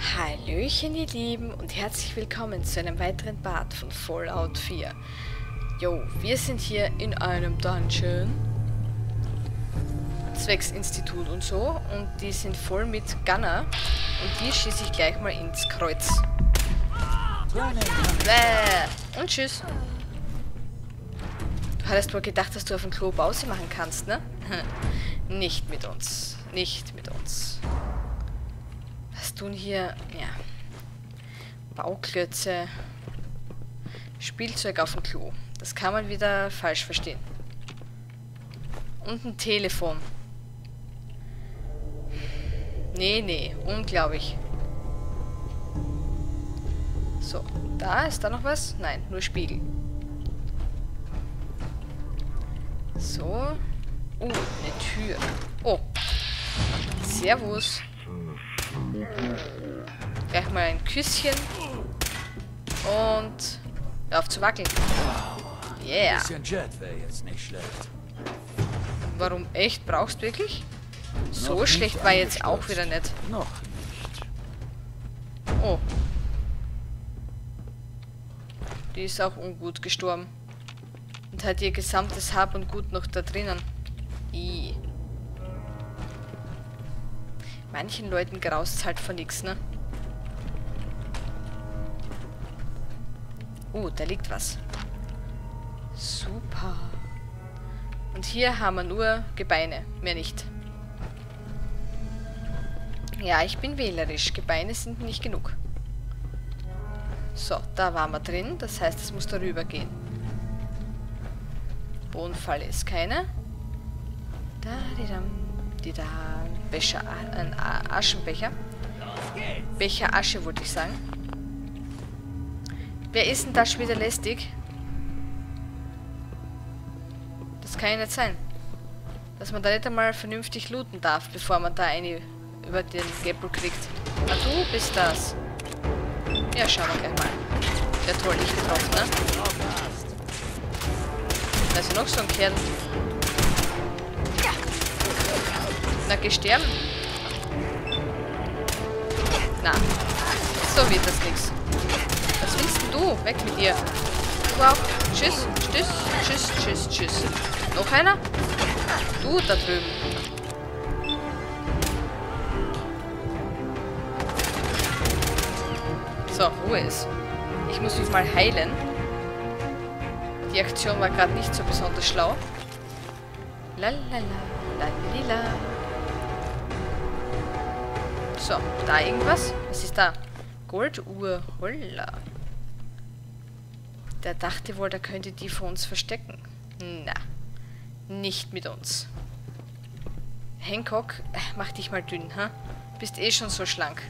Hallöchen ihr Lieben und herzlich willkommen zu einem weiteren Part von Fallout 4. Jo, wir sind hier in einem Dungeon. Zwecks Institut und so. Und die sind voll mit Gunner. Und die schieße ich gleich mal ins Kreuz. Und tschüss. Du hattest wohl gedacht, dass du auf dem Klo Pause machen kannst, ne? Nicht mit uns. Nicht mit uns. Was tun hier? Ja. Bauklötze. Spielzeug auf dem Klo. Das kann man wieder falsch verstehen. Und ein Telefon. Nee, unglaublich. So, da ist da noch was? Nein, nur Spiegel. So. Eine Tür. Oh. Servus. Gleich mal ein Küsschen. Und hör auf zu wackeln. Yeah. Bisschen Jet wäre jetzt nicht schlecht. Warum echt? Brauchst du wirklich? So schlecht war jetzt auch wieder nicht. Noch nicht. Oh. Die ist auch ungut gestorben. Und hat ihr gesamtes Hab und Gut noch da drinnen. I. Manchen Leuten graust es halt von nix, ne? Da liegt was. Super. Und hier haben wir nur Gebeine, mehr nicht. Ja, ich bin wählerisch. Gebeine sind nicht genug. So, da waren wir drin. Das heißt, es muss darüber gehen. Bodenfalle ist keine. Da. Becher, ein Aschenbecher. Becher Asche, wollte ich sagen. Wer ist denn da schon wieder lästig? Das kann ja nicht sein. Dass man da nicht einmal vernünftig looten darf, bevor man da eine über den Gäppel kriegt. Ah, du bist das. Ja, schauen wir gleich mal. Ja, toll, nicht getroffen, ne? Da ist ja noch so ein Kerl. Na, geh sterben. Na, so wird das nix. Was willst denn du? Weg mit dir. Du auch. Tschüss, tschüss. Noch einer? Du da drüben. So, Ruhe ist. Ich muss mich mal heilen. Die Aktion war gerade nicht so besonders schlau. Lalala, lalila. So, da irgendwas? Was ist da? Golduhr. Holla. Der dachte wohl, der könnte die vor uns verstecken. Na, nicht mit uns. Hancock, mach dich mal dünn, ha? Bist eh schon so schlank.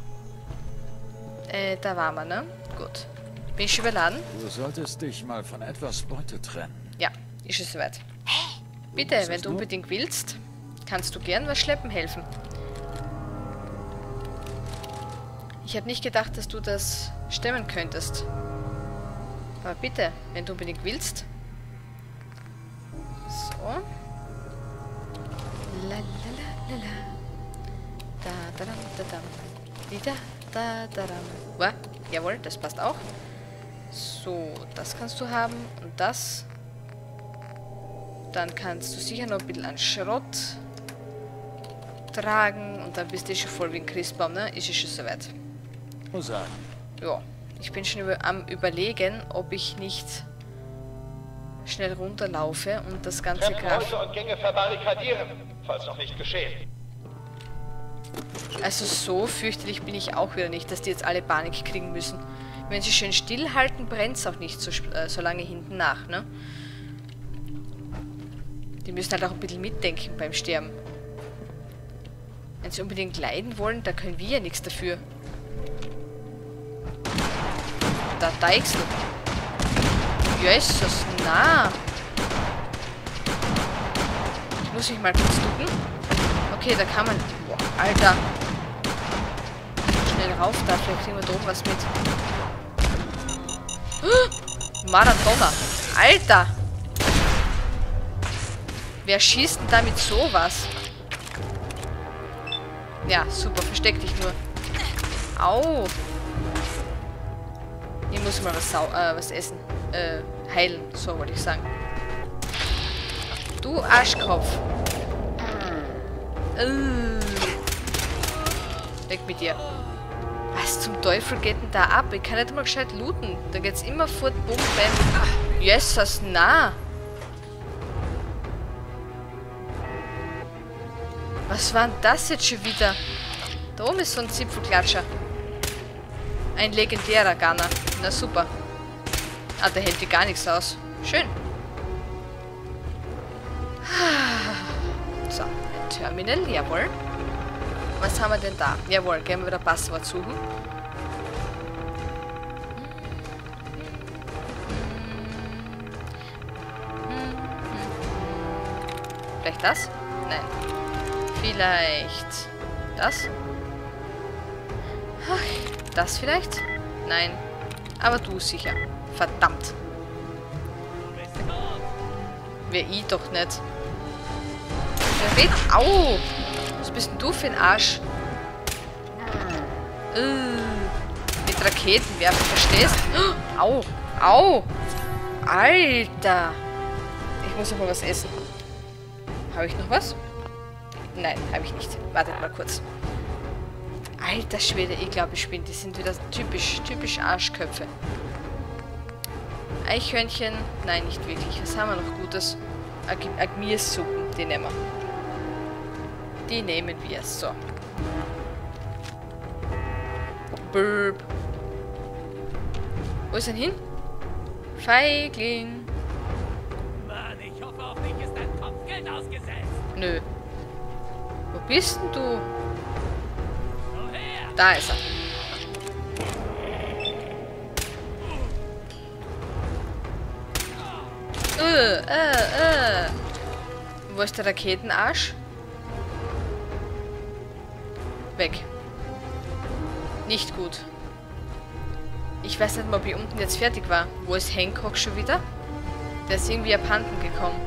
Da waren wir, ne? Gut. Bin ich überladen? Du solltest dich mal von etwas Beute trennen. Ja, ist es soweit. Bitte, wenn du unbedingt willst, kannst du gern was schleppen helfen. Ich habe nicht gedacht, dass du das stemmen könntest. Aber bitte, wenn du unbedingt willst. So. Lalalala. Da. Jawohl, das passt auch. So, das kannst du haben. Und das. Dann kannst du sicher noch ein bisschen an Schrott tragen. Und dann bist du schon voll wie ein Christbaum, ne? Ist es schon soweit. Muss sagen. Ja, ich bin schon am Überlegen, ob ich nicht schnell runterlaufe und das ganze Treppenhäuser und Gänge verbarrikadieren, falls noch nicht geschehen. Also so fürchterlich bin ich auch wieder nicht, dass die jetzt alle Panik kriegen müssen. Wenn sie schön stillhalten, brennt es auch nicht so lange hinten nach, ne? Die müssen halt auch ein bisschen mitdenken beim Sterben. Wenn sie unbedingt leiden wollen, da können wir ja nichts dafür. Da Deichsel. Jesus, na. Ich muss mich mal kurz ducken. Okay, da kann man... Boah, Alter. Schnell rauf da, vielleicht kriegen wir da oben was mit. Maradona. Alter. Wer schießt denn da mit sowas? Ja, super, versteck dich nur. Au! Ich muss mal was essen. Heilen, so wollte ich sagen. Du Arschkopf. Weg mit dir. Was zum Teufel geht denn da ab? Ich kann nicht mal gescheit looten. Da geht's immer fort, bumm, bam. Jesus, na. Was war denn das jetzt schon wieder? Da oben ist so ein Zipfelklatscher. Ein legendärer Gunner. Na super. Ah, der hält dir gar nichts aus. Schön. So, ein Terminal, jawohl. Was haben wir denn da? Jawohl, gehen wir wieder Passwort suchen. Vielleicht das? Nein. Vielleicht das? Ach, das vielleicht? Nein. Aber du sicher. Verdammt. Wer ich doch nicht. Wer weht? Au! Was bist denn du für ein Arsch? Mit Raketen werfen, verstehst? Au! Au! Alter! Ich muss noch mal was essen. Habe ich noch was? Nein, habe ich nicht. Wartet mal kurz. Alter Schwede, ich glaube, ich bin. Die sind wieder typisch Arschköpfe. Eichhörnchen? Nein, nicht wirklich. Was haben wir noch Gutes? Agmiersuppen, die nehmen wir. Die nehmen wir. So. Burp. Wo ist er hin? Feigling. Mann, ich hoffe auf dich ist dein Kopfgeld ausgesetzt. Nö. Wo bist denn du? Woher? Da ist er. Wo ist der Raketenarsch? Weg. Nicht gut. Ich weiß nicht mal, ob ich unten jetzt fertig war. Wo ist Hancock schon wieder? Der ist irgendwie abhanden gekommen.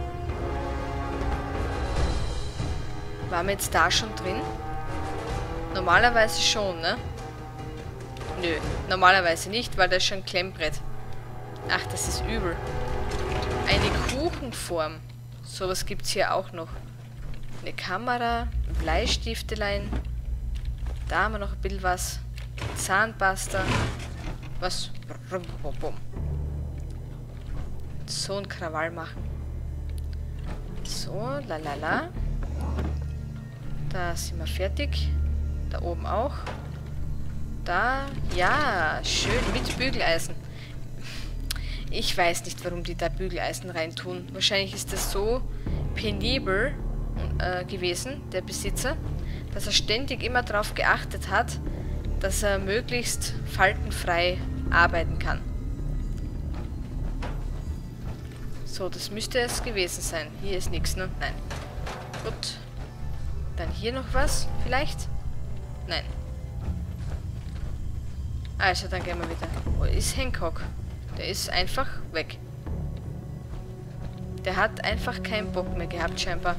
Waren wir jetzt da schon drin? Normalerweise schon, ne? Nö, normalerweise nicht, weil da ist schon ein Klemmbrett. Ach, das ist übel. Eine Kuchenform. Sowas gibt es hier auch noch. Eine Kamera, ein Bleistiftelein. Da haben wir noch ein bisschen was. Zahnpasta. Was? So ein Krawall machen. So, lalala. Da sind wir fertig. Da oben auch. Da, ja, schön mit Bügeleisen. Ich weiß nicht, warum die da Bügeleisen reintun. Wahrscheinlich ist das so penibel gewesen, der Besitzer, dass er ständig immer darauf geachtet hat, dass er möglichst faltenfrei arbeiten kann. So, das müsste es gewesen sein. Hier ist nichts, ne? Nein. Gut. Dann hier noch was, vielleicht? Nein. Also, dann gehen wir wieder. Wo ist Hancock? Der ist einfach weg. Der hat einfach keinen Bock mehr gehabt, scheinbar.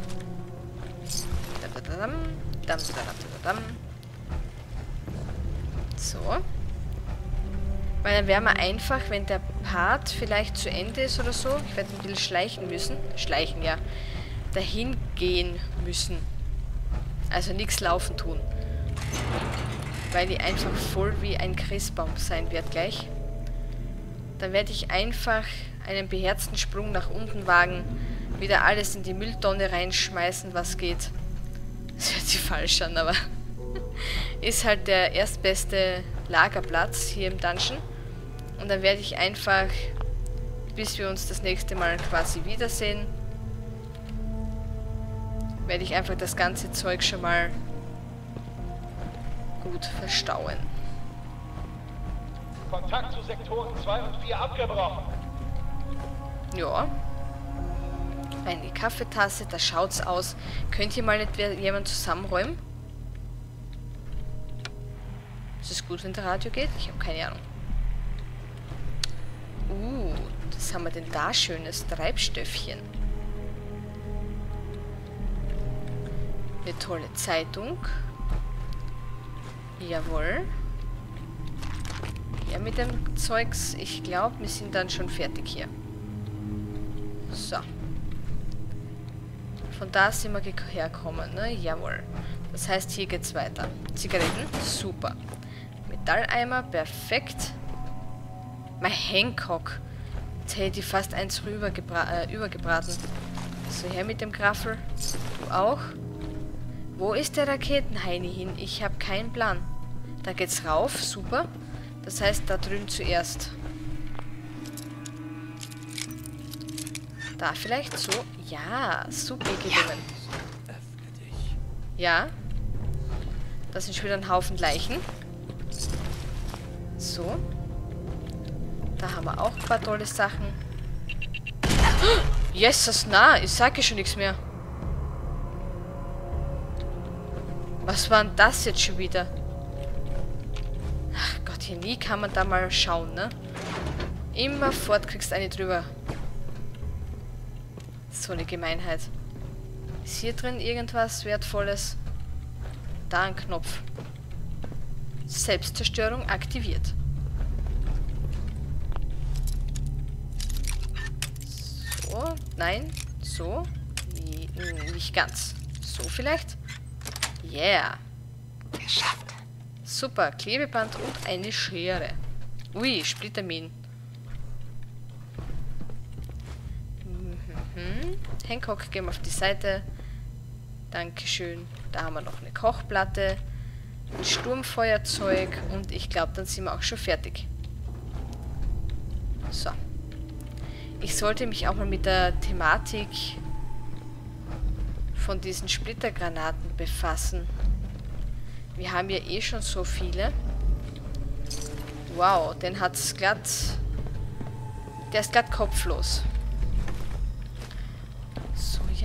So. Weil dann wären wir einfach, wenn der Part vielleicht zu Ende ist oder so, ich werde ein bisschen schleichen müssen. Schleichen, ja. Dahin gehen müssen. Also nichts laufen tun. Weil ich einfach voll wie ein Christbaum sein werde gleich. Dann werde ich einfach einen beherzten Sprung nach unten wagen, wieder alles in die Mülltonne reinschmeißen, was geht. Das hört sich falsch an, aber ist halt der erstbeste Lagerplatz hier im Dungeon. Und dann werde ich einfach, bis wir uns das nächste Mal quasi wiedersehen, werde ich einfach das ganze Zeug schon mal gut verstauen. Kontakt zu Sektoren 2 und 4 abgebrochen. Ja. Eine Kaffeetasse, da schaut's aus. Könnt ihr mal nicht jemand zusammenräumen? Ist es gut, wenn der Radio geht? Ich habe keine Ahnung. Was haben wir denn da schönes? Treibstöffchen. Eine tolle Zeitung. Jawohl. Ja, mit dem Zeugs, ich glaube, wir sind dann schon fertig hier. So. Von da sind wir hergekommen, ne? Jawohl. Das heißt, hier geht's weiter. Zigaretten, super. Metalleimer, perfekt. Mein Hancock. Jetzt hätte ich fast eins übergebraten. So, her mit dem Graffel. Du auch. Wo ist der Raketenheini hin? Ich habe keinen Plan. Da geht's rauf, super. Das heißt, da drüben zuerst. Da vielleicht so. Ja, super gelungen. Öffne dich. Ja. Da sind schon wieder ein Haufen Leichen. So. Da haben wir auch ein paar tolle Sachen. Jesus, na, ich sage schon nichts mehr. Was war denn das jetzt schon wieder? Ach Gott, hier nie kann man da mal schauen, ne? Immer fort kriegst du eine drüber. So eine Gemeinheit. Ist hier drin irgendwas Wertvolles? Da ein Knopf. Selbstzerstörung aktiviert. So, nein, so. Nicht ganz. So vielleicht? Yeah. Geschafft. Super, Klebeband und eine Schere. Ui, Splitterminen. Hancock, gehen wir auf die Seite. Dankeschön. Da haben wir noch eine Kochplatte, ein Sturmfeuerzeug und ich glaube, dann sind wir auch schon fertig. So. Ich sollte mich auch mal mit der Thematik von diesen Splittergranaten befassen. Wir haben ja eh schon so viele. Wow, den hat's glatt... Der ist glatt kopflos. So, ja.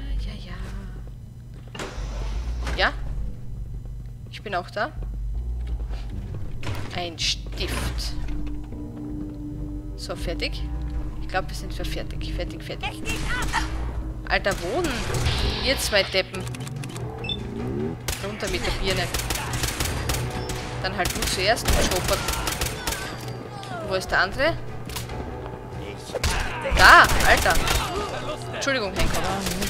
Ja? Ich bin auch da. Ein Stift. So, fertig. Ich glaube, wir sind für fertig. Fertig. Alter, wo denn? Ihr zwei Deppen. Runter mit der Birne. Dann halt du zuerst und Schopert. Wo ist der andere? Da, Alter. Entschuldigung, Henker.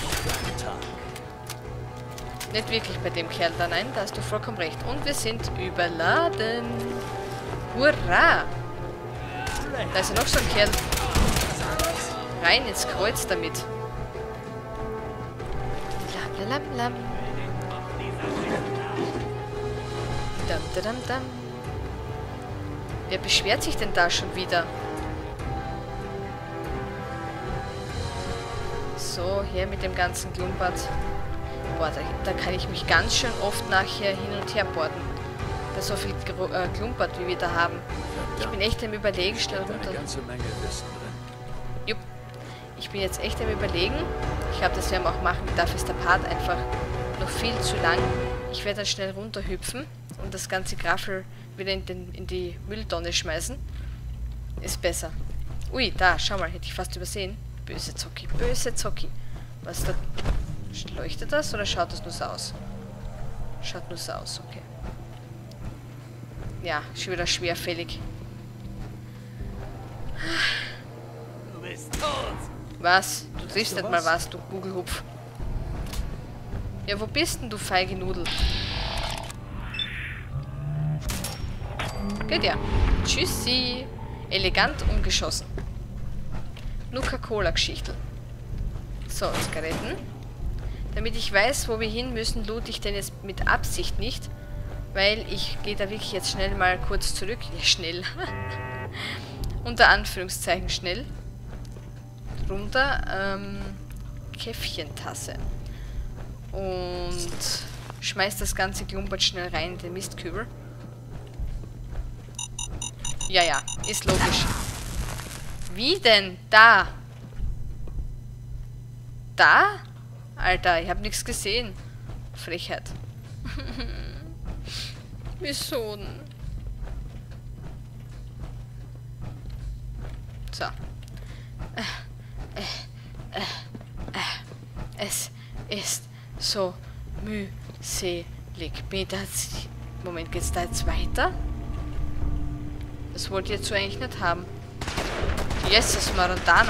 Nicht wirklich bei dem Kerl da, nein, da hast du vollkommen recht. Und wir sind überladen. Hurra! Da ist ja noch so ein Kerl. Rein ins Kreuz damit. Lam. Dam. Wer beschwert sich denn da schon wieder? So, her mit dem ganzen Klumpert. Boah, da kann ich mich ganz schön oft nachher hin und her porten. Bei so viel Klumpert, wie wir da haben. Ich bin echt am Überlegen, schnell runter. Eine ganze Menge Wissen drin. Jupp. Ich bin jetzt echt am Überlegen. Ich glaube, das werden wir auch machen. Dafür ist der Part einfach noch viel zu lang. Ich werde dann schnell runterhüpfen und das ganze Graffel wieder in die Mülltonne schmeißen. Ist besser. Ui, da, schau mal, hätte ich fast übersehen. Böse Zocki. Was da... Leuchtet das oder schaut das nur so aus? Schaut nur so aus, okay. Ja, schon wieder schwerfällig. Du bist tot. Was? Du triffst nicht mal was, du Gugelhupf. Ja, wo bist denn du, feige Nudel? Geht ja. Tschüssi. Elegant umgeschossen. Nuka-Cola-Geschichtel. So, Zigaretten. Damit ich weiß, wo wir hin müssen, loot ich den jetzt mit Absicht nicht. Weil ich gehe da wirklich jetzt schnell mal kurz zurück. Ja, schnell. Unter Anführungszeichen schnell. Runter. Käffchentasse. Und schmeiß das ganze Klumpert schnell rein in den Mistkübel. Ja, ist logisch. Wie denn? Da! Da? Alter, ich habe nichts gesehen. Frechheit. Wieso denn? So. Es ist so mühselig. Moment, geht's da jetzt weiter? Das wollt ihr jetzt so eigentlich nicht haben. Jesus, Maradona.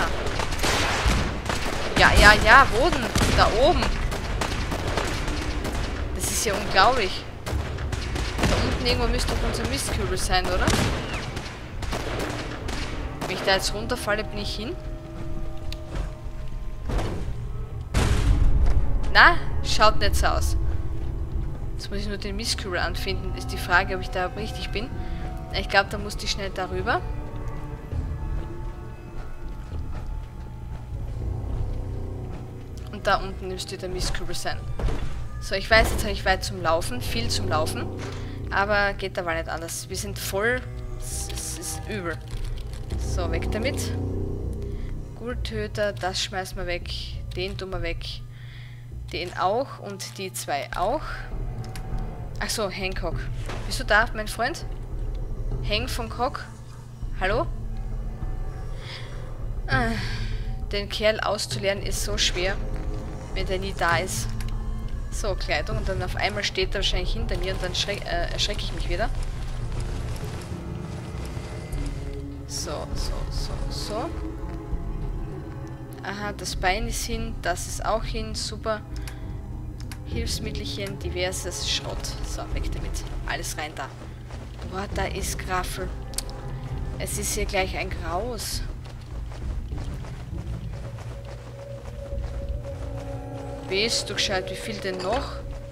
Ja, ja, ja, wo denn? Da oben. Das ist ja unglaublich. Da unten irgendwo müsste doch unser Mistkübel sein, oder? Wenn ich da jetzt runterfalle, bin ich hin. Na, schaut nicht so aus. Jetzt muss ich nur den Mistkübel anfinden. Ist die Frage, ob ich da richtig bin. Ich glaube, da musste ich schnell darüber. Und da unten müsste der Mistkübel sein. So, ich weiß, jetzt habe ich weit zum Laufen. Viel zum Laufen. Aber geht aber nicht anders. Wir sind voll. Es ist übel. So, weg damit. Gurtöter, das schmeißen wir weg. Den tun wir weg. Den auch und die zwei auch. Achso, Hancock. Bist du da, mein Freund? Hank von Cock? Hallo? Den Kerl auszulernen ist so schwer, wenn der nie da ist. So, Kleidung. Und dann auf einmal steht er wahrscheinlich hinter mir und dann erschrecke ich mich wieder. So. Aha, das Bein ist hin, das ist auch hin, super. Hilfsmittelchen, diverses Schrott. So, weg damit. Alles rein da. Boah, da ist Graffel. Es ist hier gleich ein Graus. Bist du gescheit? Wie viel denn noch?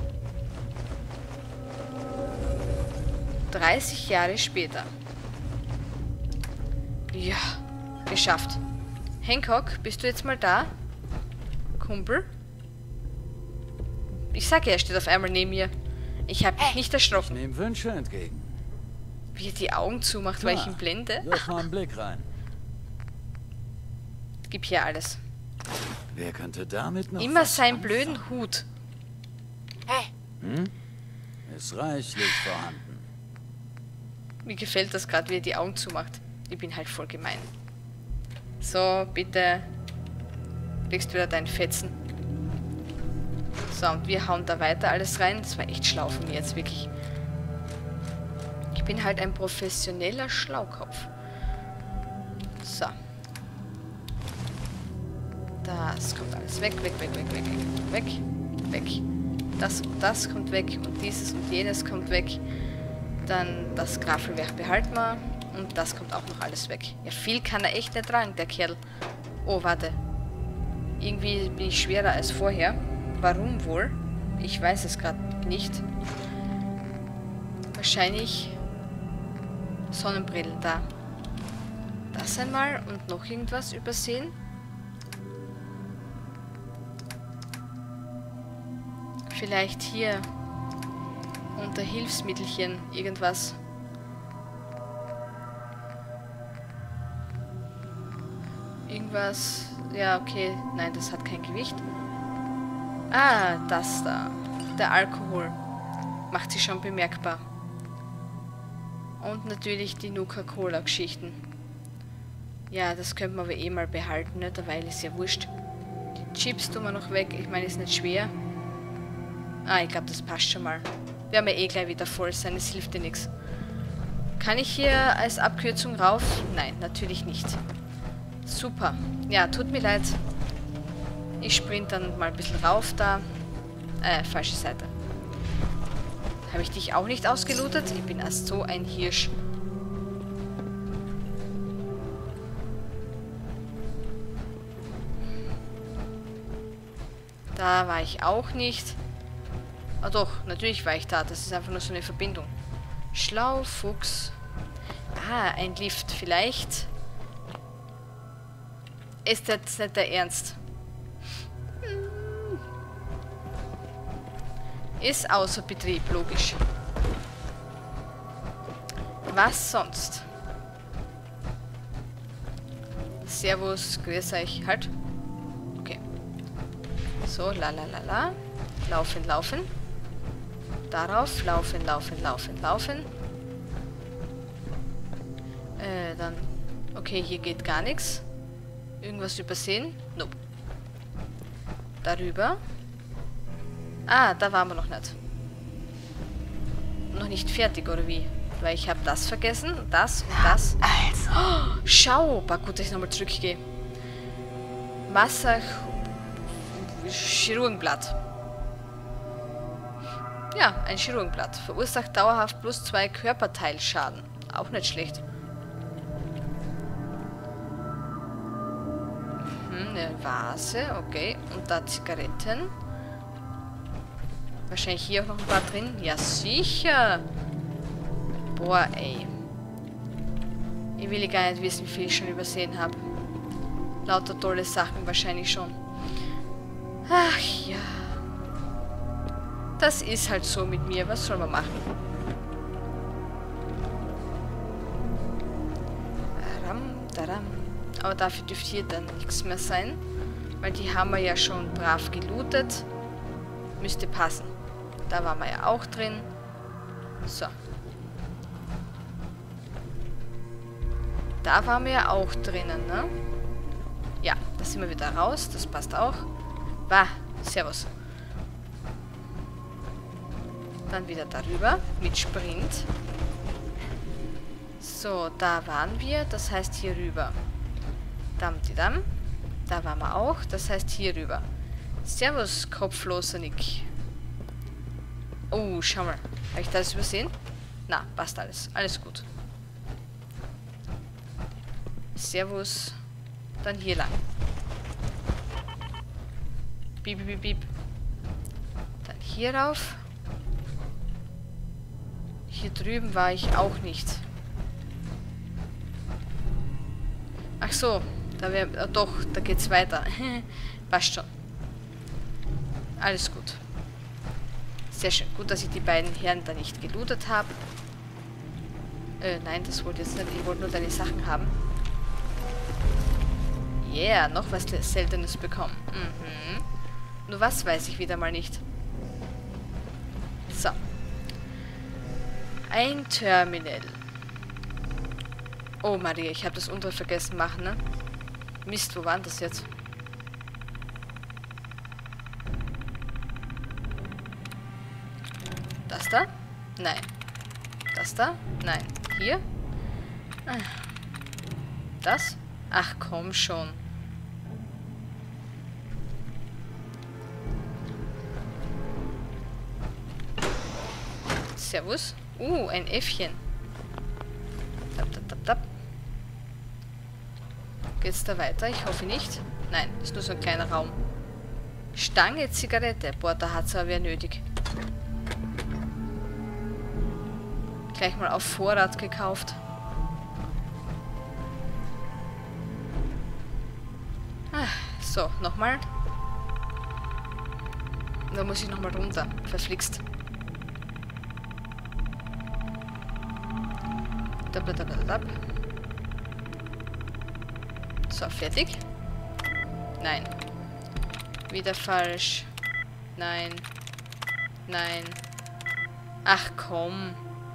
30 Jahre später. Ja, geschafft. Hancock, bist du jetzt mal da? Kumpel? Ich sag ja, er steht auf einmal neben mir. Ich hab mich nicht erschrocken. Ich nehme Wünsche entgegen. Wie er die Augen zumacht, weil ich ihn blende. Wirf mal einen Blick rein. Gib hier alles. Wer könnte damit noch Immer was seinen anfangen? blöden Hut. Ist reichlich vorhanden. Mir gefällt das gerade, wie er die Augen zumacht. Ich bin halt voll gemein. So, bitte. Kriegst wieder deinen Fetzen. So, und wir hauen da weiter alles rein. Das war echt schlau von mir jetzt, wirklich. Ich bin halt ein professioneller Schlaukopf. So. Das kommt alles weg. Das und das kommt weg. Und dieses und jenes kommt weg. Dann das Graffelwerk behalten wir. Und das kommt auch noch alles weg. Ja, viel kann er echt nicht tragen, der Kerl. Oh, warte. Irgendwie bin ich schwerer als vorher. Warum wohl? Ich weiß es gerade nicht. Wahrscheinlich Sonnenbrillen da. Das einmal und noch irgendwas übersehen. Vielleicht hier unter Hilfsmittelchen irgendwas. Irgendwas. Ja, okay. Nein, das hat kein Gewicht. Ah, das da. Der Alkohol. Macht sich schon bemerkbar. Und natürlich die Nuka-Cola-Geschichten. Ja, das könnte man aber eh mal behalten, ne? Derweil ist ja wurscht. Die Chips tun wir noch weg. Ich meine, ist nicht schwer. Ah, ich glaube, das passt schon mal. Wir haben ja eh gleich wieder voll sein. Es hilft dir nichts. Kann ich hier als Abkürzung rauf? Nein, natürlich nicht. Super. Ja, tut mir leid. Ich sprint dann mal ein bisschen rauf da. Falsche Seite. Habe ich dich auch nicht ausgelootet? Ich bin erst so ein Hirsch. Da war ich auch nicht. Ah doch, natürlich war ich da. Das ist einfach nur so eine Verbindung. Schlaufuchs. Ah, ein Lift. Vielleicht ist jetzt nicht der Ernst. Ist außer Betrieb, logisch. Was sonst? Servus, grüß euch. Halt. Okay. So, la. Laufen. Darauf, laufen. Dann... Okay, hier geht gar nichts. Irgendwas übersehen? Nope. Darüber. Ah, da waren wir noch nicht. Noch nicht fertig, oder wie? Weil ich habe das vergessen, das und das. Also. Oh, schau! War gut, dass ich nochmal zurückgehe. Chirurgenblatt. Ja, ein Chirurgenblatt. Verursacht dauerhaft +2 Körperteilschaden. Auch nicht schlecht. Eine Vase, okay. Und da Zigaretten. Wahrscheinlich hier auch noch ein paar drin. Ja, sicher. Boah, ey. Ich will gar nicht wissen, wie viel ich schon übersehen habe. Lauter tolle Sachen wahrscheinlich schon. Ach ja. Das ist halt so mit mir. Was soll man machen? Aber dafür dürfte hier dann nichts mehr sein. Weil die haben wir ja schon brav gelootet. Müsste passen. Da waren wir ja auch drin. So. Da waren wir ja auch drinnen, ne? Ja, da sind wir wieder raus. Das passt auch. Bah, servus. Dann wieder darüber mit Sprint. So, da waren wir. Das heißt hier rüber. Dam. Da waren wir auch. Das heißt hier rüber. Servus, kopfloser Nick. Oh, schau mal. Habe ich das übersehen? Na, passt alles. Alles gut. Servus. Dann hier lang. Piep. Dann hier rauf. Hier drüben war ich auch nicht. Ach so. Da wäre... doch, da geht's weiter. Passt schon. Alles gut. Sehr schön. Gut, dass ich die beiden Herren da nicht gelootet habe. Nein, das wollte ich jetzt nicht. Ich wollte nur deine Sachen haben. Yeah, noch was Seltenes bekommen. Nur was weiß ich wieder mal nicht. So. Ein Terminal. Oh, Maria, ich habe das untere vergessen machen, ne? Mist, wo war das jetzt? Das da? Nein. Das da? Nein. Hier? Das? Ach, komm schon. Servus. Ein Äffchen. Tap. Geht's da weiter? Ich hoffe nicht. Nein, ist nur so ein kleiner Raum. Stange Zigarette. Boah, da hat's aber wer nötig. Gleich mal auf Vorrat gekauft. So, nochmal. Da muss ich nochmal runter. Verflixt. So, fertig. Nein. Wieder falsch. Nein. Ach komm.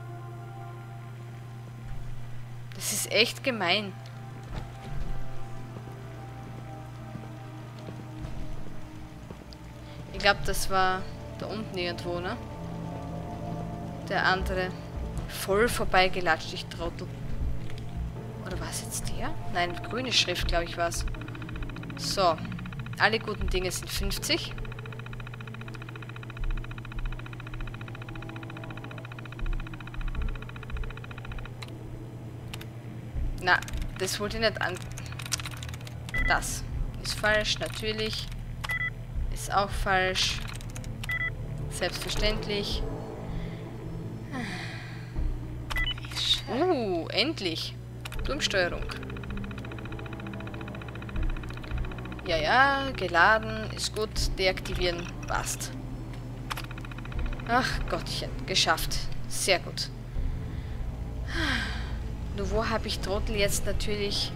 Das ist echt gemein. Ich glaube, das war da unten irgendwo, ne? Der andere. Voll vorbeigelatscht, ich Trottel. Oder war es jetzt der? Nein, grüne Schrift, glaube ich, war es. So. Alle guten Dinge sind 50. Na, das wollte ich nicht an... Das ist falsch, natürlich. Ist auch falsch. Selbstverständlich. Endlich. Turmsteuerung. Ja, geladen. Ist gut. Deaktivieren. Passt. Ach Gottchen. Geschafft. Sehr gut. Nur wo habe ich Trottel jetzt natürlich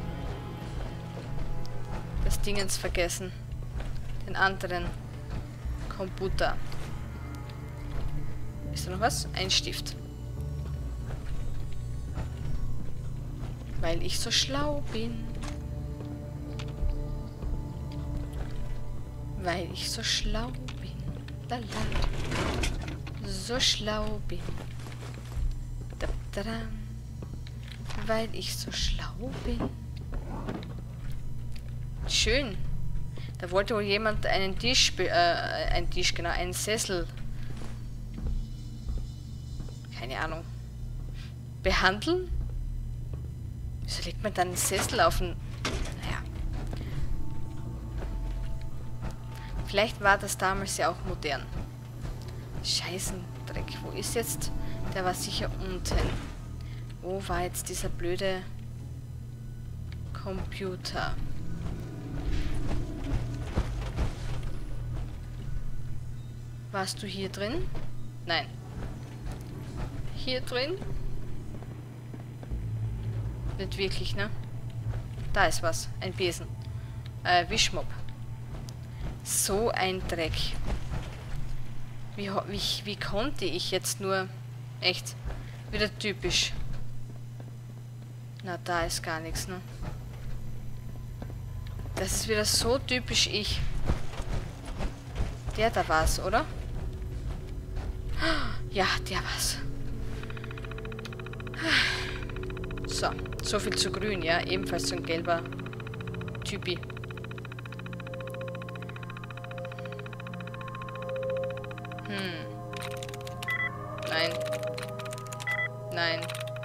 das Dingens vergessen? Den anderen Computer. Ist da noch was? Ein Stift. Weil ich so schlau bin. Weil ich so schlau bin. Lala. So schlau bin. Tada. Weil ich so schlau bin. Schön. Da wollte wohl jemand einen einen Sessel. Keine Ahnung. Behandeln? Wieso legt man dann einen Sessel auf den... Naja. Vielleicht war das damals ja auch modern. Scheißendreck. Wo ist jetzt? Der war sicher unten. Wo war jetzt dieser blöde Computer? Warst du hier drin? Nein. Hier drin? Nicht wirklich, ne? Da ist was. Ein Besen. Wischmopp. So ein Dreck. Wie konnte ich jetzt nur... Echt. Wieder typisch. Na, da ist gar nichts, ne? Das ist wieder so typisch ich. Der da war's, oder? Ja, der war's. So, so viel zu grün, ja. Ebenfalls so ein gelber Typi. Nein. Nein.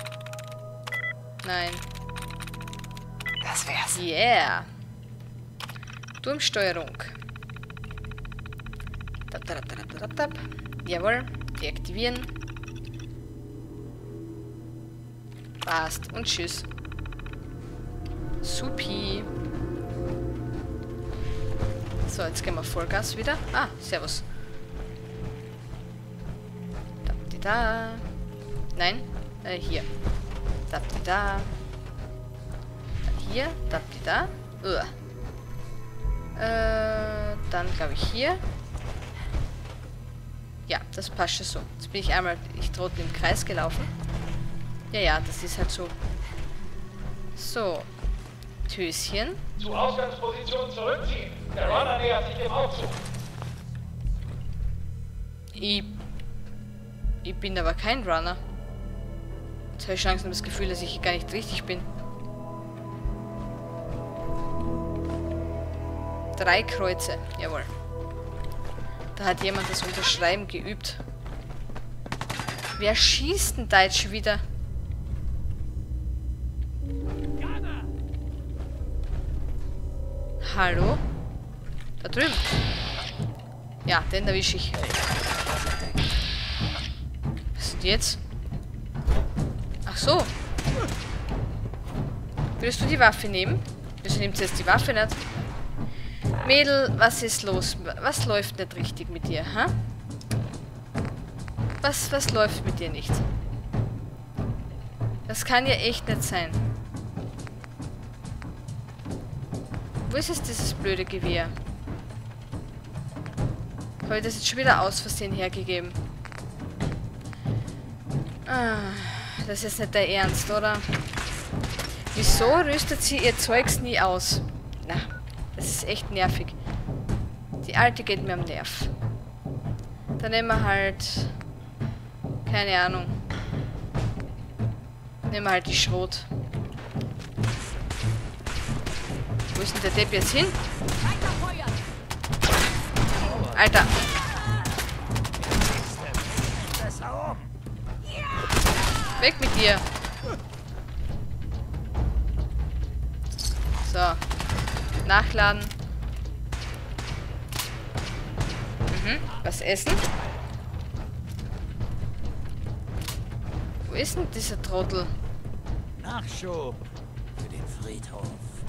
Nein. Das wär's. Yeah. Turmsteuerung. Tap, tap, tap, tap, tap. Jawohl. Deaktivieren. Passt. Und tschüss. Supi. So, jetzt gehen wir Vollgas wieder. Ah, servus. Da. Nein, hier. Da. Dann hier, da. Dann glaube ich hier. Ja, das passt schon so. Jetzt bin ich einmal, ich trottel im Kreis gelaufen. Ja, das ist halt so. So. Töschen. Zu Ausgangsposition zurückziehen. Der Runner nähert sich dem Aufzug. Ich bin aber kein Runner. Jetzt habe ich langsam das Gefühl, dass ich gar nicht richtig bin. 3 Kreuze. Jawohl. Da hat jemand das Unterschreiben geübt. Wer schießt denn da jetzt schon wieder? Hallo? Da drüben. Ja, den erwische ich. Was ist denn jetzt? Ach so. Würdest du die Waffe nehmen? Wieso nimmt sie jetzt die Waffe nicht? Mädel, was ist los? Was läuft nicht richtig mit dir, ha? Was läuft mit dir nicht? Das kann ja echt nicht sein. Wo ist jetzt dieses blöde Gewehr? Habe ich das jetzt schon wieder aus Versehen hergegeben? Ah, das ist jetzt nicht der Ernst, oder? Wieso rüstet sie ihr Zeugs nie aus? Na, das ist echt nervig. Die Alte geht mir am Nerv. Dann nehmen wir halt... Keine Ahnung. Nehmen wir halt die Schrot. Wo ist denn der Depp jetzt hin? Alter. Weg mit dir. So. Nachladen. Was essen? Wo ist denn dieser Trottel? Nachschub für den Friedhof.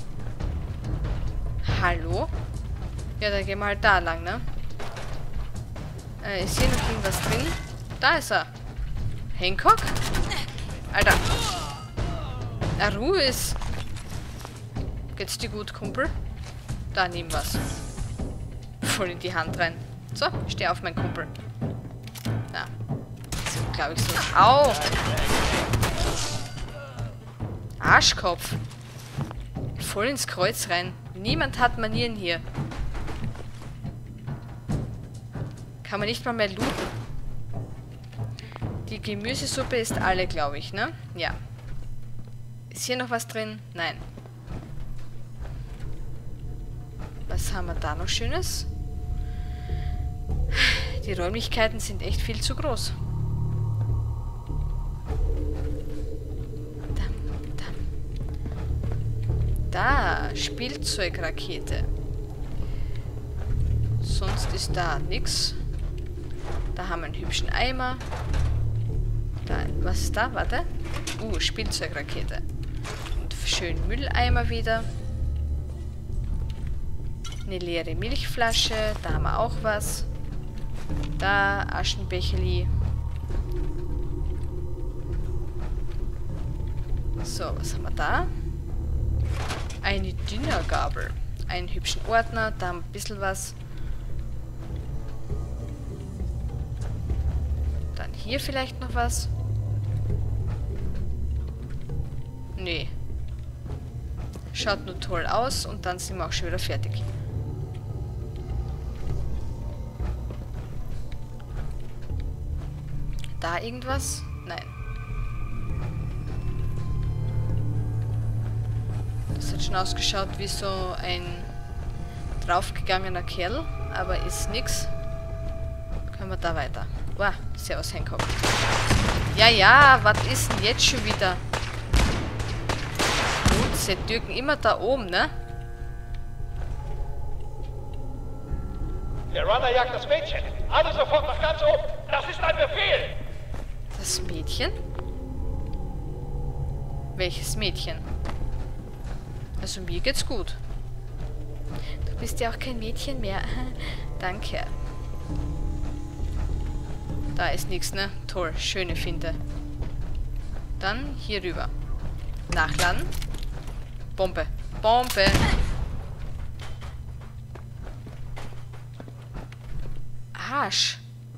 Hallo? Ja, dann gehen wir halt da lang, ne? Ist hier noch irgendwas drin? Da ist er. Hancock? Alter. Na, Ruhe ist. Geht's dir gut, Kumpel? Da, nimm was. Voll in die Hand rein. So, steh auf, mein Kumpel. Na. So, glaube ich so. Au! Arschkopf. Voll ins Kreuz rein. Niemand hat Manieren hier. Kann man nicht mal mehr looten. Die Gemüsesuppe ist alle, glaube ich, ne? Ja. Ist hier noch was drin? Nein. Was haben wir da noch Schönes? Die Räumlichkeiten sind echt viel zu groß. Da, Spielzeugrakete. Sonst ist da nichts. Da haben wir einen hübschen Eimer. Da, was ist da? Warte. Spielzeugrakete. Und schön Mülleimer wieder. Eine leere Milchflasche. Da haben wir auch was. Da, Aschenbecherli. So, was haben wir da? Eine Dinnergabel. Einen hübschen Ordner. Da haben wir ein bisschen was. Dann hier vielleicht noch was. Nee. Schaut nur toll aus und dann sind wir auch schon wieder fertig. Da irgendwas? Nein. Das hat schon ausgeschaut wie so ein draufgegangener Kerl, aber ist nix. Können wir da weiter. Wow, servus Hancock. Ja, was ist denn jetzt schon wieder? Gut, sie dürken immer da oben, ne? Der Runner jagt das Mädchen. Alle sofort nach ganz oben. Das ist ein Befehl. Das Mädchen? Welches Mädchen? Also mir geht's gut. Du bist ja auch kein Mädchen mehr. Danke. Da ist nichts, ne? Toll, schöne Finte. Dann hier rüber. Nachladen. Bombe. Bombe. Arsch.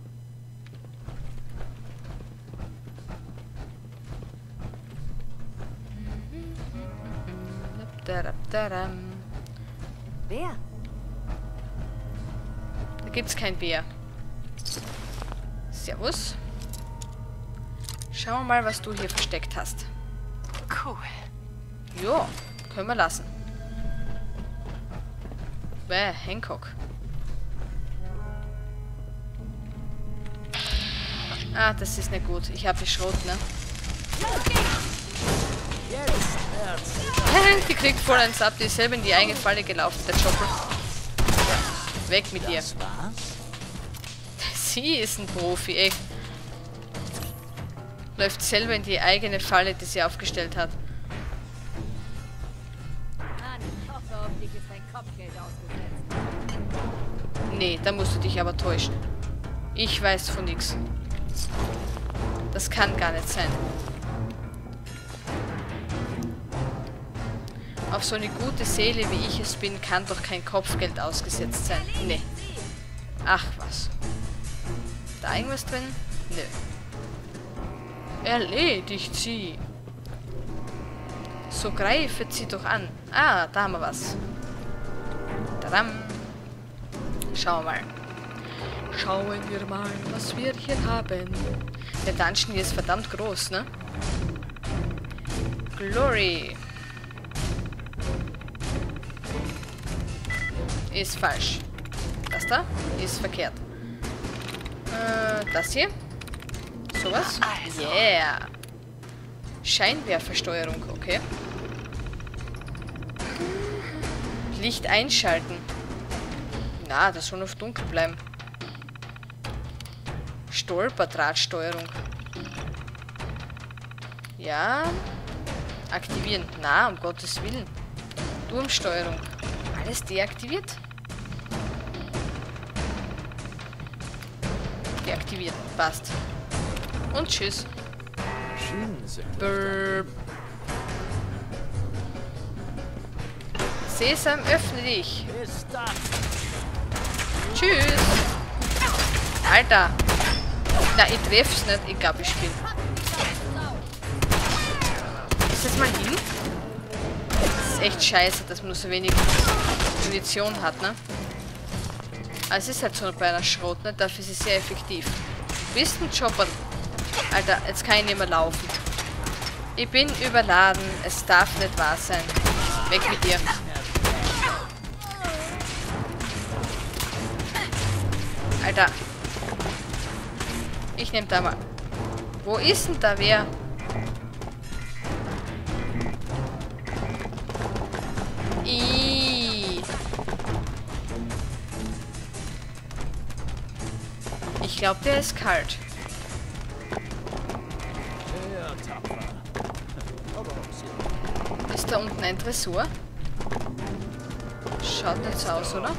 Wer? Da gibt's kein Bär. Servus. Schauen wir mal, was du hier versteckt hast. Cool. Jo, können wir lassen. Hancock. Ah, das ist nicht gut. Ich habe die Schrot, ne? Die kriegt voll eins ab. Die ist selber in die eigene Falle gelaufen, der Choppel. Weg mit ihr. Sie ist ein Profi, echt. Läuft selber in die eigene Falle, die sie aufgestellt hat. Nee, da musst du dich aber täuschen. Ich weiß von nichts. Das kann gar nicht sein. Auf so eine gute Seele, wie ich es bin, kann doch kein Kopfgeld ausgesetzt sein. Nee. Ach was. Da irgendwas drin? Nö. Erledigt sie. So greifet sie doch an. Ah, da haben wir was. Tadam. Schauen wir mal. Schauen wir mal, was wir hier haben. Der Dungeon hier ist verdammt groß, ne? Glory. Ist falsch. Das da ist verkehrt. Das hier? Sowas? Yeah. Scheinwerfersteuerung, okay. Licht einschalten. Na, das soll auf dunkel bleiben. Stolperdrahtsteuerung. Ja. Aktivieren. Na, um Gottes Willen. Turmsteuerung. Alles deaktiviert? Deaktivieren. Passt. Und tschüss. Burp. Sesam, öffne dich. Tschüss. Alter. Na, ich treff's nicht. Ich glaube, ich spiele. Ist das mal hin? Das ist echt scheiße, dass man nur so wenig Munition hat, ne? Aber es ist halt so bei einer Schrot, ne? Dafür ist sie sehr effektiv. Du bist ein Chopper. Alter, jetzt kann ich nicht mehr laufen. Ich bin überladen. Es darf nicht wahr sein. Weg mit dir. Alter. Ich nehme da mal. Wo ist denn da wer? Ich glaube, der ist kalt. Ist da unten ein Tresor? Schaut nicht so aus, oder?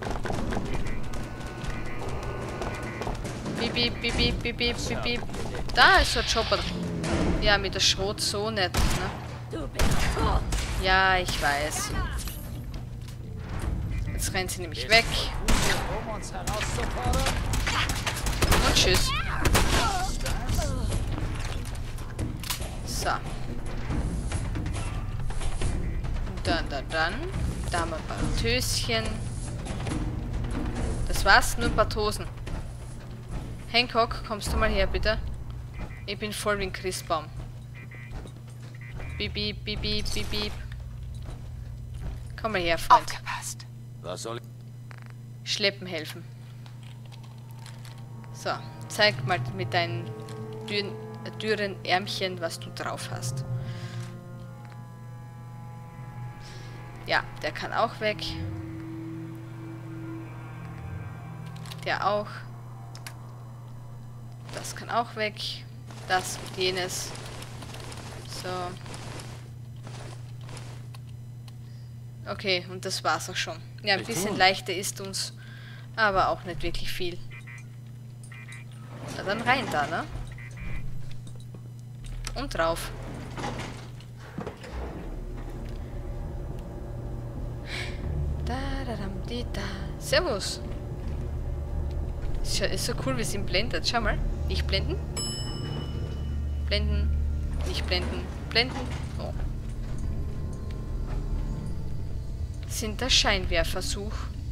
Bip, bip, bip, bip, bip, bip, bip. Da ist so ein Chopper. Ja, mit der Schrot so nicht, ne? Ja, ich weiß. Jetzt rennt sie nämlich weg. Und tschüss. So. Dann. Da haben wir ein paar Töschen. Das war's, nur ein paar Tosen. Hancock, kommst du mal her, bitte? Ich bin voll wie ein Christbaum. Bip, bip, bip, bip, bip, bip. Komm mal her, Freund. Aufgepasst. Was soll ich? Schleppen helfen. So, zeig mal mit deinen dürren Ärmchen, was du drauf hast. Ja, der kann auch weg. Der auch. Das kann auch weg. Das und jenes. So. Okay, und das war's auch schon. Ja, ein bisschen leichter ist uns, aber auch nicht wirklich viel. Na dann rein da, ne? Und drauf. Servus. Ist so cool, wie es ihn blendet. Schau mal. Nicht blenden. Blenden. Nicht blenden. Blenden. Oh. Sind das Scheinwerfersuch?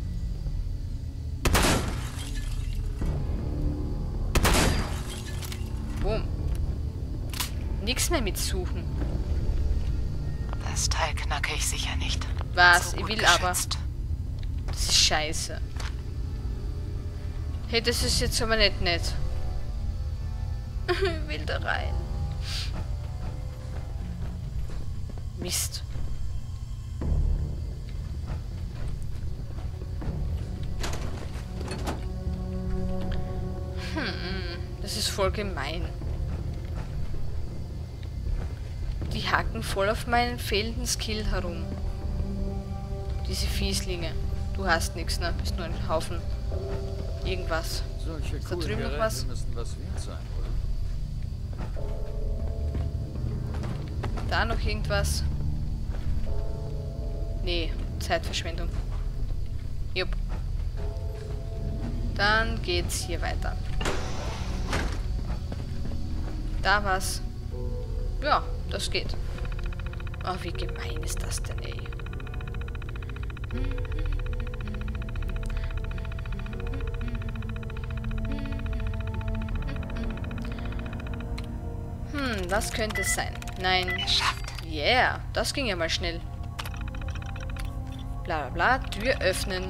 Boom. Nix mehr mit suchen. Das Teil knacke ich sicher nicht. Was? So Ich gut will geschützt. aber. Das ist scheiße. Hey, das ist jetzt aber nicht nett. Ich will da rein. Mist. Das ist voll gemein. Die hacken voll auf meinen fehlenden Skill herum. Diese Fieslinge. Du hast nichts, ne? Bist nur ein Haufen irgendwas. Solche Ist da coolen drüben noch Geräte was? müssen was wert sein, oder? Da noch irgendwas? Nee, Zeitverschwendung. Jupp. Dann geht's hier weiter. Da was. Ja, das geht. Oh, wie gemein ist das denn, ey? Was könnte es sein? Nein. Yeah, das ging ja mal schnell. Bla bla bla, Tür öffnen.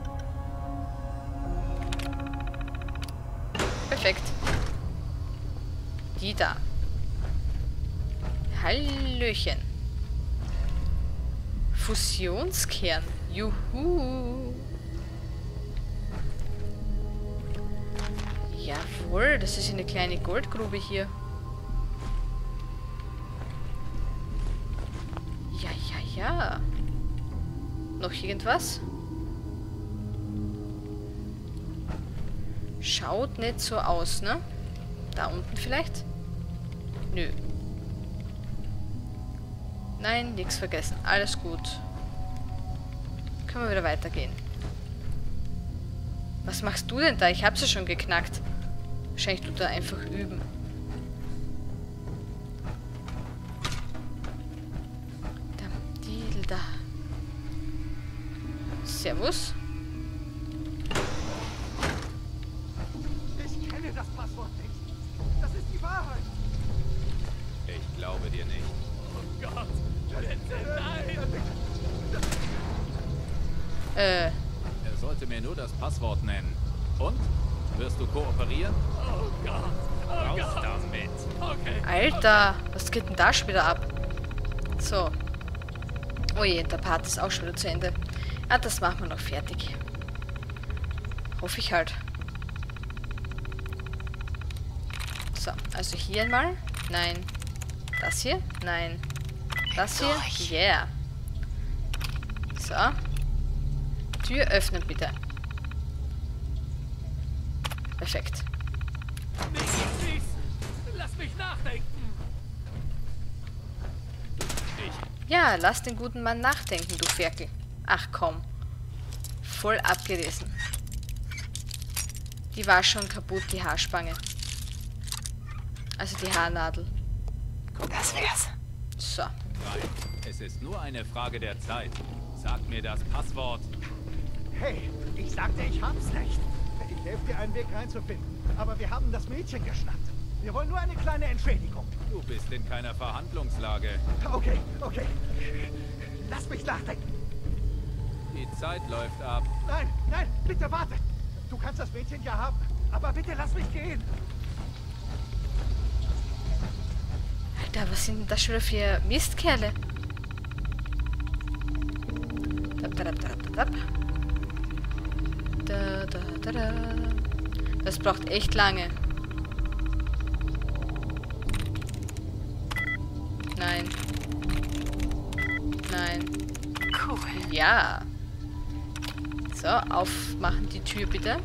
Perfekt. Die da. Hallöchen. Fusionskern. Juhu. Jawohl, das ist eine kleine Goldgrube hier. Ja. Noch irgendwas? Schaut nicht so aus, ne? Da unten vielleicht? Nö. Nein, nichts vergessen. Alles gut. Können wir wieder weitergehen. Was machst du denn da? Ich hab's ja schon geknackt. Wahrscheinlich tut er einfach üben. Da. Servus. Ich kenne das Passwort nicht. Das ist die Wahrheit. nicht. Oh Gott, bitte nein! Er sollte mir nur das Passwort nennen. Und? Wirst du kooperieren? Oh Gott, oh Raus Gott! damit. Okay. Alter, was geht denn da schon wieder ab? So. Oh je, der Part ist auch schon wieder zu Ende. Ah, das machen wir noch fertig. Hoffe ich halt. So, also hier einmal. Nein. Das hier? Nein. Das hier? Durch. Yeah. So. Tür öffnen, bitte. Perfekt. Nicht, lass mich nachdenken. Ja, lass den guten Mann nachdenken, du Ferkel. Ach komm. Voll abgerissen. Die war schon kaputt, die Haarspange. Also die Haarnadel. Das wär's. So. Nein, es ist nur eine Frage der Zeit. Sag mir das Passwort. Hey, ich sagte, ich hab's nicht. Ich helfe dir, einen Weg reinzufinden. Aber wir haben das Mädchen geschnappt. Wir wollen nur eine kleine Entschädigung. Du bist in keiner Verhandlungslage. Okay, okay. Lass mich nachdenken. Die Zeit läuft ab. Nein, nein, bitte warte. Du kannst das Mädchen ja haben. Aber bitte lass mich gehen. Alter, was sind denn das schon wieder für Mistkerle? Das braucht echt lange. Nein. Nein. Cool. Ja. So, aufmachen die Tür bitte.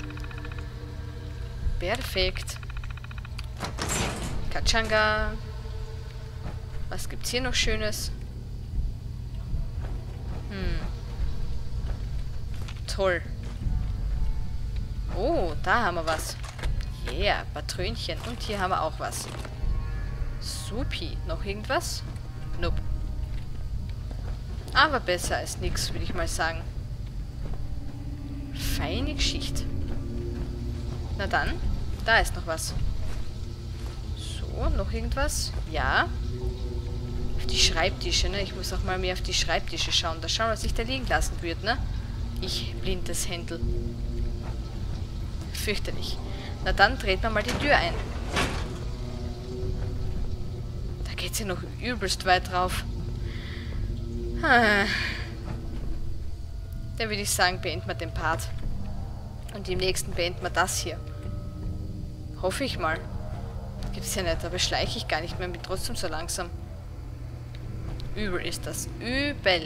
Perfekt. Kachanga. Was gibt's hier noch Schönes? Toll. Oh, da haben wir was. Yeah, Patrönchen. Und hier haben wir auch was. Supi. Noch irgendwas? Nope. Aber besser als nichts, würde ich mal sagen. Feine Geschichte. Na dann, da ist noch was. So, noch irgendwas? Ja. Auf die Schreibtische, ne? Ich muss auch mal mehr auf die Schreibtische schauen. Da schauen, was ich da liegen lassen würde, ne? Ich blindes Händel. Fürchterlich. Na dann treten wir mal die Tür ein. Da geht's ja noch übelst weit drauf. Dann würde ich sagen, beenden wir den Part. Und im nächsten beenden wir das hier. Hoffe ich mal. Gibt's ja nicht, aber schleiche ich gar nicht mehr, bin trotzdem so langsam. Übel ist das. Übel.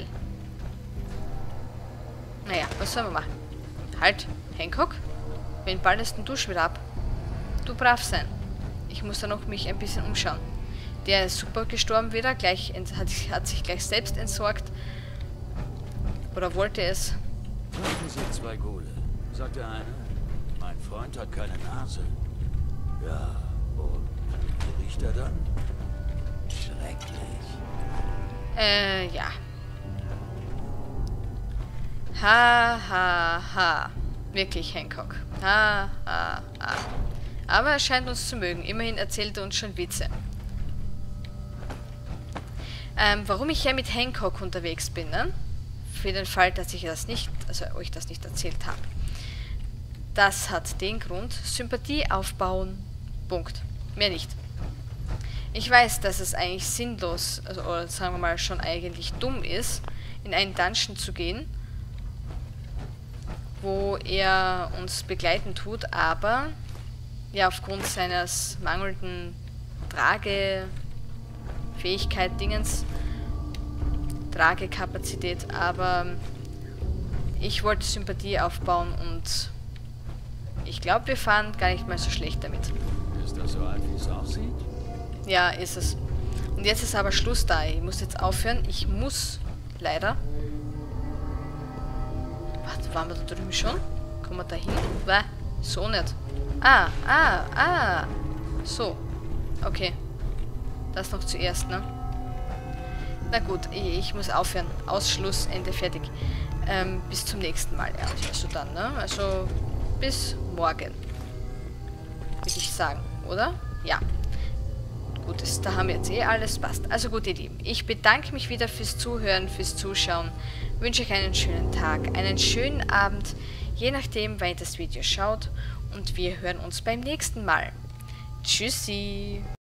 Naja, was sollen wir machen? Halt, Hancock. Wen ballest denn du schon wieder ab? Du brav sein. Ich muss da noch mich ein bisschen umschauen. Der ist super gestorben wieder, hat sich gleich selbst entsorgt. Oder wollte es. Treffen Sie zwei Gule, sagt der eine. Mein Freund hat keine Nase. Ja, und wie riecht er dann? Schrecklich. Ja. Ha, ha, ha. Wirklich, Hancock. Ha, ha, ha. Aber er scheint uns zu mögen. Immerhin erzählt er uns schon Witze. Warum ich hier mit Hancock unterwegs bin, ne? Für den Fall, dass ich das nicht, also euch das nicht erzählt habe. Das hat den Grund, Sympathie aufbauen. Punkt. Mehr nicht. Ich weiß, dass es eigentlich sinnlos, also oder sagen wir mal schon eigentlich dumm ist, in einen Dungeon zu gehen, wo er uns begleiten tut, aber ja, aufgrund seines mangelnden Tragefähigkeit, Tragekapazität, aber ich wollte Sympathie aufbauen und ich glaube, wir fahren gar nicht mal so schlecht damit. Ist das so alt, wie es aussieht? Ja, ist es. Und jetzt ist aber Schluss da. Ich muss jetzt aufhören. Ich muss leider. Warte, waren wir da drüben schon? Kommen wir da hin? So nicht. So. Okay. Das noch zuerst, ne? Na gut, ich muss aufhören. Ausschluss, Ende, fertig. Bis zum nächsten Mal. Ja, also dann, ne? Also bis morgen. Würde ich sagen, oder? Ja. Gut, Gutes. Da haben wir jetzt eh alles passt. Also gut, ihr Lieben, ich bedanke mich wieder fürs Zuhören, fürs Zuschauen. Wünsche euch einen schönen Tag, einen schönen Abend, je nachdem, wann ihr das Video schaut. Und wir hören uns beim nächsten Mal. Tschüssi!